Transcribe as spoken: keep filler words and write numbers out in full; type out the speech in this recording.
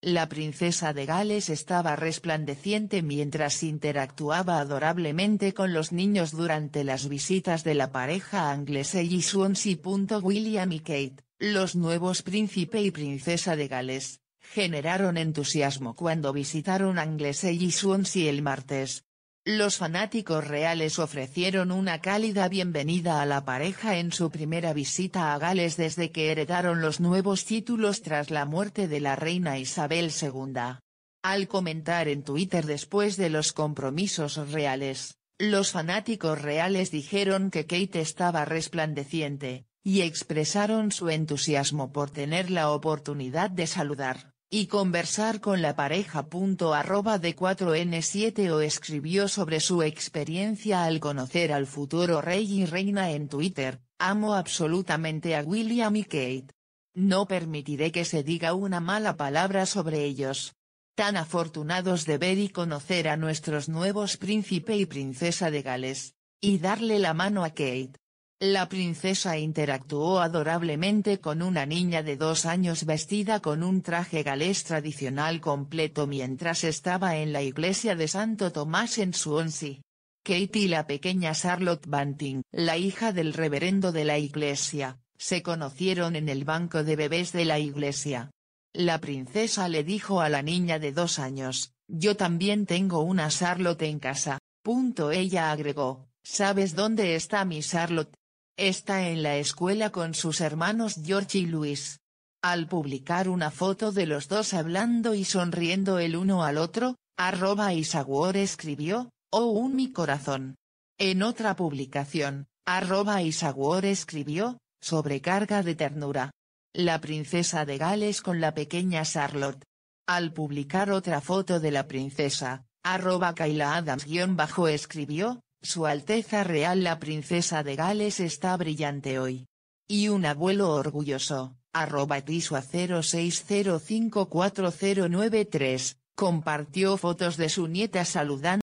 La princesa de Gales estaba resplandeciente mientras interactuaba adorablemente con los niños durante las visitas de la pareja Anglesey y Swansea. William y Kate, los nuevos príncipe y princesa de Gales, generaron entusiasmo cuando visitaron Anglesey y Swansea el martes. Los fanáticos reales ofrecieron una cálida bienvenida a la pareja en su primera visita a Gales desde que heredaron los nuevos títulos tras la muerte de la reina Isabel segunda. Al comentar en Twitter después de los compromisos reales, los fanáticos reales dijeron que Kate estaba resplandeciente, y expresaron su entusiasmo por tener la oportunidad de saludar y conversar con la pareja. Arroba D cuatro N siete o escribió sobre su experiencia al conocer al futuro rey y reina en Twitter: amo absolutamente a William y Kate. No permitiré que se diga una mala palabra sobre ellos. Tan afortunados de ver y conocer a nuestros nuevos príncipe y princesa de Gales, y darle la mano a Kate. La princesa interactuó adorablemente con una niña de dos años vestida con un traje galés tradicional completo mientras estaba en la iglesia de Santo Tomás en Swansea. Kate y la pequeña Charlotte Banting, la hija del reverendo de la iglesia, se conocieron en el banco de bebés de la iglesia. La princesa le dijo a la niña de dos años: «Yo también tengo una Charlotte en casa». Ella agregó: «¿Sabes dónde está mi Charlotte? Está en la escuela con sus hermanos George y Louis». Al publicar una foto de los dos hablando y sonriendo el uno al otro, arroba Isawar escribió: «Oh, un mi corazón». En otra publicación, arroba Isawar escribió: «Sobrecarga de ternura. La princesa de Gales con la pequeña Charlotte». Al publicar otra foto de la princesa, arroba Kayla Adams-escribió: «Su Alteza Real la princesa de Gales está brillante hoy. Y un abuelo orgulloso», arroba Tisua cero seis cero cinco cuatro cero nueve tres, compartió fotos de su nieta saludando.